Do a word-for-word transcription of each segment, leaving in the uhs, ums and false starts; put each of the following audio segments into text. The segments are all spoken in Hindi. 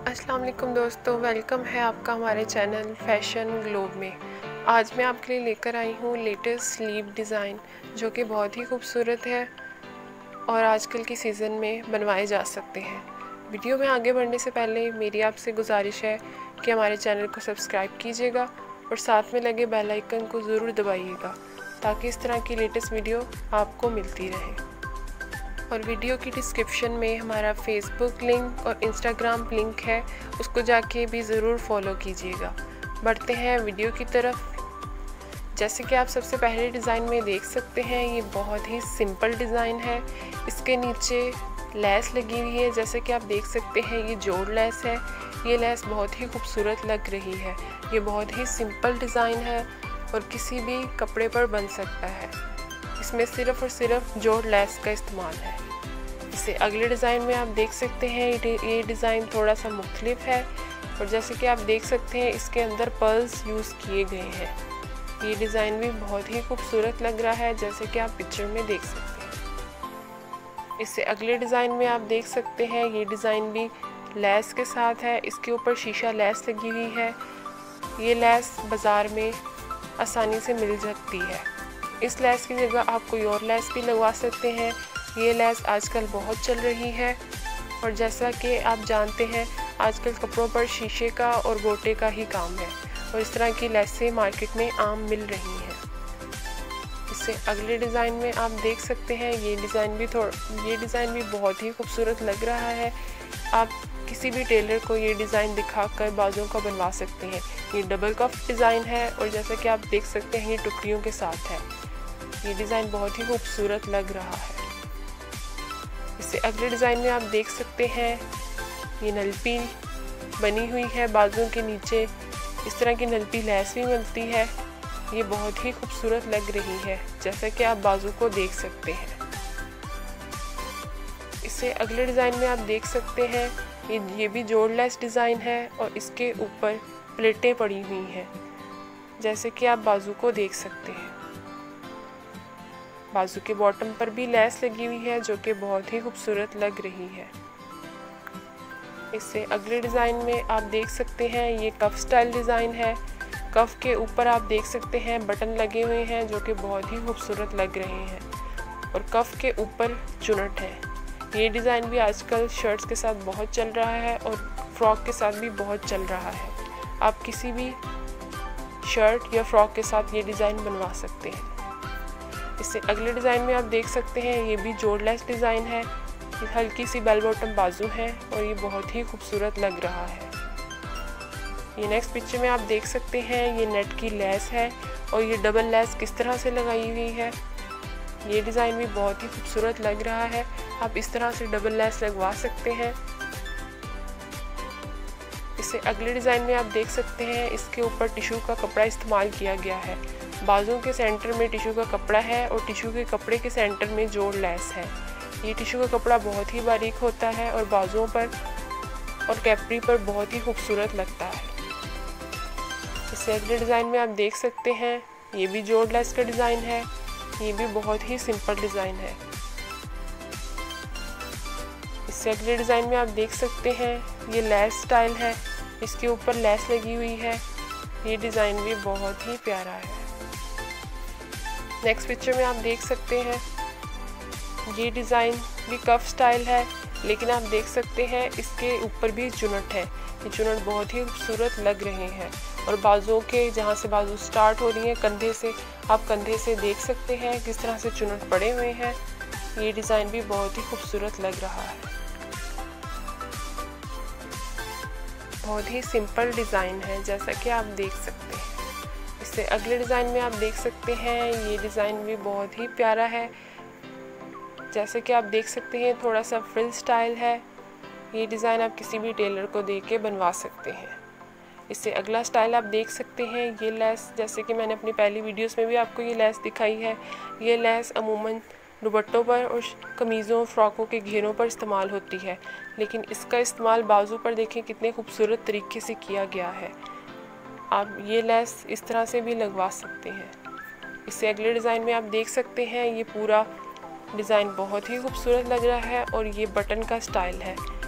अस्सलाम वालेकुम दोस्तों, वेलकम है आपका हमारे चैनल फैशन ग्लोब में। आज मैं आपके लिए लेकर आई हूँ लेटेस्ट स्लीव डिज़ाइन जो कि बहुत ही खूबसूरत है और आजकल की सीज़न में बनवाए जा सकते हैं। वीडियो में आगे बढ़ने से पहले मेरी आपसे गुजारिश है कि हमारे चैनल को सब्सक्राइब कीजिएगा और साथ में लगे बेल आइकन को ज़रूर दबाइएगा ताकि इस तरह की लेटेस्ट वीडियो आपको मिलती रहे। और वीडियो की डिस्क्रिप्शन में हमारा फेसबुक लिंक और इंस्टाग्राम लिंक है, उसको जाके भी ज़रूर फॉलो कीजिएगा। बढ़ते हैं वीडियो की तरफ। जैसे कि आप सबसे पहले डिज़ाइन में देख सकते हैं, ये बहुत ही सिंपल डिज़ाइन है। इसके नीचे लेस लगी हुई है, जैसे कि आप देख सकते हैं ये जोड़ लेस है। ये लेस बहुत ही खूबसूरत लग रही है। ये बहुत ही सिंपल डिज़ाइन है और किसी भी कपड़े पर बन सकता है। इसमें सिर्फ और सिर्फ जोड़ लेस का इस्तेमाल है। इसे अगले डिज़ाइन में आप देख सकते हैं, ये डिज़ाइन थोड़ा सा मुख्तलिफ है और जैसे कि आप देख सकते हैं इसके अंदर पर्ल्स यूज़ किए गए हैं। ये डिज़ाइन भी बहुत ही खूबसूरत लग रहा है, जैसे कि आप पिक्चर में देख सकते हैं। इससे अगले डिज़ाइन में आप देख सकते हैं, ये डिज़ाइन भी लेस के साथ है। इसके ऊपर शीशा लेस लगी हुई है। ये लेस बाज़ार में आसानी से मिल सकती है। इस लेस की जगह आप कोई और लेस भी लगवा सकते हैं। ये लेस आजकल बहुत चल रही है और जैसा कि आप जानते हैं आजकल कपड़ों पर शीशे का और गोटे का ही काम है और इस तरह की लेसें मार्केट में आम मिल रही हैं। इससे अगले डिज़ाइन में आप देख सकते हैं, ये डिज़ाइन भी थोड़ा ये डिज़ाइन भी बहुत ही खूबसूरत लग रहा है। आप किसी भी टेलर को ये डिज़ाइन दिखाकर बाजुओं का बनवा सकते हैं। ये डबल कफ डिज़ाइन है और जैसा कि आप देख सकते हैं ये टुकड़ियों के साथ है। ये डिज़ाइन बहुत ही खूबसूरत लग रहा है। इससे अगले डिज़ाइन में आप देख सकते हैं, ये नलपी बनी हुई है बाजुओं के नीचे। इस तरह की नलपी लेस भी मिलती है। ये बहुत ही खूबसूरत लग रही है, जैसा कि आप बाजू को देख सकते हैं। इससे अगले डिज़ाइन में आप देख सकते हैं, ये ये भी जोड़ लेस डिज़ाइन है और इसके ऊपर प्लेटें पड़ी हुई हैं, जैसे कि आप बाजू को देख सकते हैं। बाजू के बॉटम पर भी लेस लगी हुई है जो कि बहुत ही खूबसूरत लग रही है। इससे अगले डिज़ाइन में आप देख सकते हैं, ये कफ स्टाइल डिज़ाइन है। कफ के ऊपर आप देख सकते हैं बटन लगे हुए हैं जो कि बहुत ही खूबसूरत लग रहे हैं और कफ के ऊपर चुनट है। ये डिज़ाइन भी आजकल शर्ट्स के साथ बहुत चल रहा है और फ्रॉक के साथ भी बहुत चल रहा है। आप किसी भी शर्ट या फ्रॉक के साथ ये डिज़ाइन बनवा सकते हैं। इससे अगले डिज़ाइन में आप देख सकते हैं, ये भी जोड़ लेस डिज़ाइन है। ये हल्की सी बेल बॉटम बाजू है और ये बहुत ही खूबसूरत लग रहा है। ये नेक्स्ट पिक्चर में आप देख सकते हैं, ये नेट की लेस है और ये डबल लेस किस तरह से लगाई हुई है। ये डिज़ाइन भी बहुत ही खूबसूरत लग रहा है। आप इस तरह से डबल लेस लगवा सकते हैं। इससे अगले डिज़ाइन में आप देख सकते हैं, इसके ऊपर टिश्यू का कपड़ा इस्तेमाल किया गया है। बाजुओं के सेंटर में टिश्यू का कपड़ा है और टिश्यू के कपड़े के सेंटर में जोड़ लेस है। ये टिश्यू का कपड़ा बहुत ही बारीक होता है और बाजुओं पर और कैपरी पर बहुत ही खूबसूरत लगता है। इससे अगले डिज़ाइन में आप देख सकते हैं, ये भी जोड़ लेस का डिज़ाइन है। ये भी बहुत ही सिंपल डिज़ाइन है। इससे अगले डिज़ाइन में आप देख सकते हैं, ये लेस स्टाइल है। इसके ऊपर लेस लगी हुई है। ये डिज़ाइन भी बहुत ही प्यारा है। नेक्स्ट पिक्चर में आप देख सकते हैं, ये डिज़ाइन भी कफ स्टाइल है, लेकिन आप देख सकते हैं इसके ऊपर भी चुनट है। ये चुनट बहुत ही खूबसूरत लग रहे हैं और बाजुओं के जहाँ से बाजू स्टार्ट हो रही है कंधे से, आप कंधे से देख सकते हैं किस तरह से चुनट पड़े हुए हैं। ये डिज़ाइन भी बहुत ही खूबसूरत लग रहा है। बहुत ही सिंपल डिज़ाइन है, जैसा कि आप देख सकते हैं। इससे अगले डिज़ाइन में आप देख सकते हैं, ये डिज़ाइन भी बहुत ही प्यारा है। जैसे कि आप देख सकते हैं, थोड़ा सा फ्रिल स्टाइल है। ये डिज़ाइन आप किसी भी टेलर को दे के बनवा सकते हैं। इससे अगला स्टाइल आप देख सकते हैं, ये लेस, जैसे कि मैंने अपनी पहली वीडियोस में भी आपको ये लेस दिखाई है। ये लेस अमूमन दुपट्टों पर और कमीज़ों फ्रॉकों के घेरों पर इस्तेमाल होती है, लेकिन इसका इस्तेमाल बाजू पर देखें कितने खूबसूरत तरीके से किया गया है। आप ये लेस इस तरह से भी लगवा सकते हैं। इससे अगले डिज़ाइन में आप देख सकते हैं, ये पूरा डिज़ाइन बहुत ही खूबसूरत लग रहा है और ये बटन का स्टाइल है।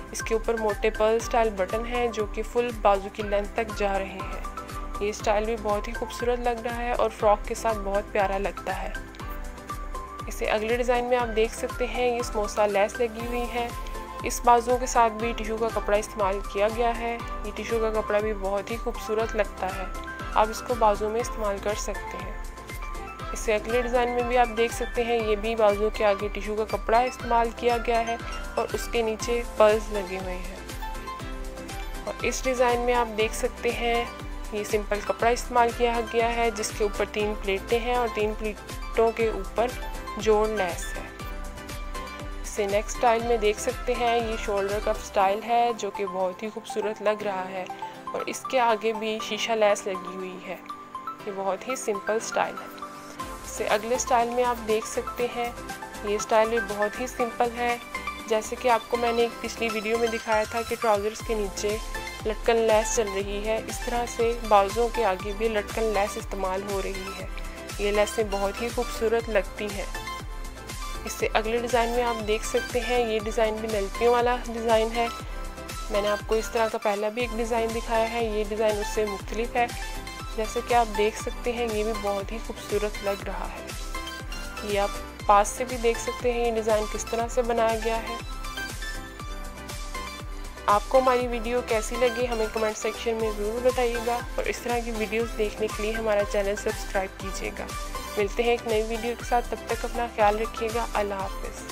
इसके ऊपर मोटे पर्ल स्टाइल बटन हैं जो कि फुल बाजू की लेंथ तक जा रहे हैं। ये स्टाइल भी बहुत ही खूबसूरत लग रहा है और फ्रॉक के साथ बहुत प्यारा लगता है। इसे अगले डिज़ाइन में आप देख सकते हैं, ये समोसा लेस लगी हुई है। इस बाजुओं के साथ भी टिश्यू का कपड़ा इस्तेमाल किया गया है। ये टिश्यू का कपड़ा भी बहुत ही खूबसूरत लगता है, आप इसको बाजुओं में इस्तेमाल कर सकते हैं। इससे अगले डिज़ाइन में भी आप देख सकते हैं, ये भी बाजुओं के आगे टिश्यू का कपड़ा इस्तेमाल किया गया है और उसके नीचे पर्ल्स लगे हुए हैं। और इस डिज़ाइन में आप देख सकते हैं, ये सिंपल कपड़ा इस्तेमाल किया गया है जिसके ऊपर तीन प्लेटें हैं और तीन प्लेटों के ऊपर जोड़ लेस है। इससे नेक्स्ट स्टाइल में देख सकते हैं, ये शोल्डर कप स्टाइल है जो कि बहुत ही खूबसूरत लग रहा है और इसके आगे भी शीशा लेस लगी हुई है। ये बहुत ही सिंपल स्टाइल है। इससे अगले स्टाइल में आप देख सकते हैं, ये स्टाइल भी बहुत ही सिंपल है। जैसे कि आपको मैंने एक पिछली वीडियो में दिखाया था कि ट्राउज़र्स के नीचे लटकन लेस चल रही है, इस तरह से बाजुओं के आगे भी लटकन लेस इस्तेमाल हो रही है। ये लेसें बहुत ही खूबसूरत लगती हैं। इससे अगले डिज़ाइन में आप देख सकते हैं, ये डिज़ाइन भी नलकियों वाला डिज़ाइन है। मैंने आपको इस तरह का पहला भी एक डिज़ाइन दिखाया है, ये डिज़ाइन उससे मुख्तलिफ है। जैसे कि आप देख सकते हैं, ये भी बहुत ही खूबसूरत लग रहा है। ये आप पास से भी देख सकते हैं ये डिज़ाइन किस तरह से बनाया गया है। आपको हमारी वीडियो कैसी लगी हमें कमेंट सेक्शन में ज़रूर बताइएगा और इस तरह की वीडियोस देखने के लिए हमारा चैनल सब्सक्राइब कीजिएगा। मिलते हैं एक नई वीडियो के साथ, तब तक अपना ख्याल रखिएगा। अल्लाह हाफ़िज़।